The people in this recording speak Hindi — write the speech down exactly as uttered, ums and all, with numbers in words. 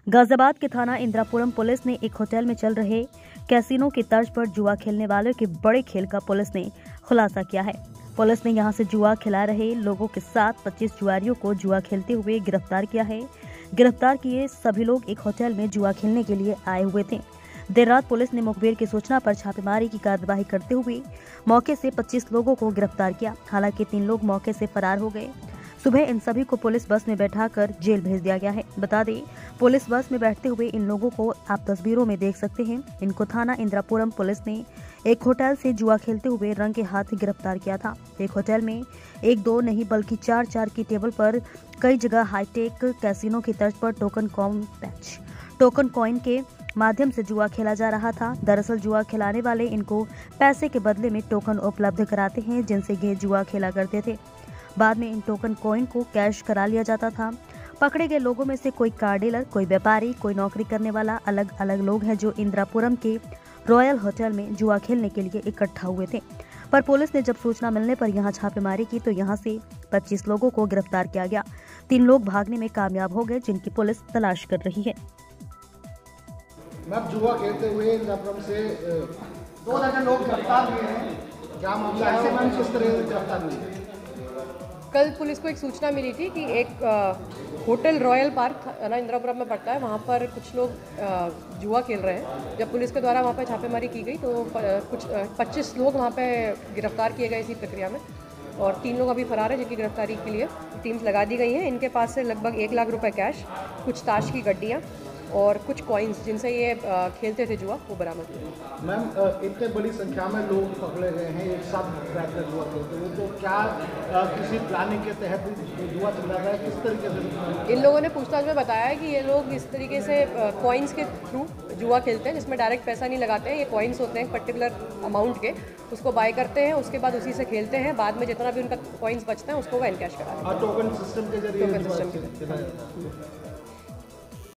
गाजियाबाद के थाना इंदिरापुरम पुलिस ने एक होटल में चल रहे कैसीनो की तर्ज पर जुआ खेलने वालों के बड़े खेल का पुलिस ने खुलासा किया है। पुलिस ने यहां से जुआ खिला रहे लोगों के साथ पच्चीस जुआरियों को जुआ खेलते हुए गिरफ्तार किया है। गिरफ्तार किए सभी लोग एक होटल में जुआ खेलने के लिए आए हुए थे। देर रात पुलिस ने मुखबिर की सूचना पर छापेमारी की कार्रवाई करते हुए मौके से पच्चीस लोगों को गिरफ्तार किया। हालांकि तीन लोग मौके से फरार हो गए। सुबह इन सभी को पुलिस बस में बैठाकर जेल भेज दिया गया है। बता दें, पुलिस बस में बैठते हुए इन लोगों को आप तस्वीरों में देख सकते हैं। इनको थाना इंदिरापुरम पुलिस ने एक होटल से जुआ खेलते हुए रंग के हाथ गिरफ्तार किया था। एक होटल में एक दो नहीं बल्कि चार चार की टेबल पर कई जगह हाईटेक कैसीनो की तर्ज पर token coin patch token coin के माध्यम से जुआ खेला जा रहा था। दरअसल जुआ खिलाने वाले इनको पैसे के बदले में टोकन उपलब्ध कराते हैं, जिनसे ये जुआ खेला करते थे। बाद में इन टोकन कॉइन को कैश करा लिया जाता था। पकड़े गए लोगों में से कोई कार डीलर, कोई व्यापारी, कोई नौकरी करने वाला अलग अलग लोग हैं जो इंदिरापुरम के रॉयल होटल में जुआ खेलने के लिए इकट्ठा हुए थे। पर पुलिस ने जब सूचना मिलने पर यहां छापेमारी की तो यहां से पच्चीस लोगों को गिरफ्तार किया गया। तीन लोग भागने में कामयाब हो गए, जिनकी पुलिस तलाश कर रही है। मैम, जुआ खेलते हुए इंदिरापुरम से दो दर्जन लोग गिरफ्तार हुए हैं। क्या मामला है? मैम, किस तरह से गिरफ्तार हुए? कल पुलिस को एक सूचना मिली थी कि एक आ, होटल रॉयल पार्क ना इंदिरापुरम में पड़ता है, वहाँ पर कुछ लोग आ, जुआ खेल रहे हैं। जब पुलिस के द्वारा वहाँ पर छापेमारी की गई तो प, कुछ पच्चीस लोग वहाँ पे गिरफ्तार किए गए इसी प्रक्रिया में, और तीन लोग अभी फरार हैं जिनकी गिरफ्तारी के लिए टीम्स लगा दी गई हैं। इनके पास से लगभग एक लाख रुपए कैश, कुछ ताश की गड्डियाँ और कुछ कॉइन्स जिनसे ये खेलते थे जुआ, वो बरामद हुए। मैम, इतने बड़ी संख्या में लोग पकड़े गए हैं एक साथ बैठकर जुआ खेलते हुए, तो क्या आ, किसी प्लानिंग के तहत जुआ चल रहा है? किस तरीके से? इन लोगों ने पूछताछ में बताया है कि ये लोग इस तरीके से कॉइन्स के थ्रू जुआ खेलते हैं, जिसमें डायरेक्ट पैसा नहीं लगाते हैं। ये कॉइन्स होते हैं पर्टिकुलर अमाउंट के, उसको बाय करते हैं, उसके बाद उसी से खेलते हैं। बाद में जितना भी उनका कॉइन्स बचता है उसको वो एनकैश कराते हैं। टोकन सिस्टम के जरिए टोकन सिस्टम के